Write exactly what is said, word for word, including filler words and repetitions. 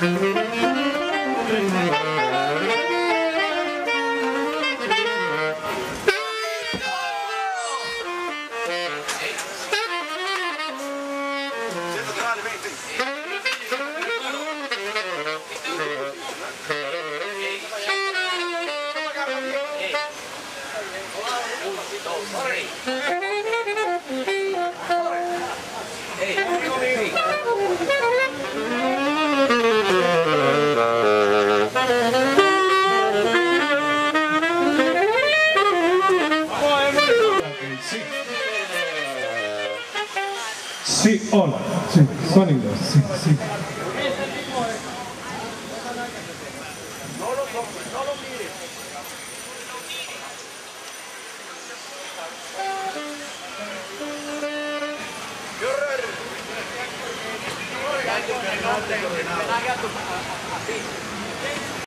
Sí, hola, sí, sonidos, sí, sí. No lo toques, no lo mires. ¡Qué horror!